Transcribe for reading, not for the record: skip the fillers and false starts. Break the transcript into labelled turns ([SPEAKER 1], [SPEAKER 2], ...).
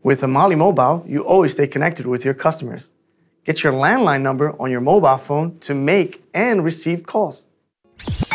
[SPEAKER 1] With Aamali Mobile, you always stay connected with your customers. Get your landline number on your mobile phone to make and receive calls.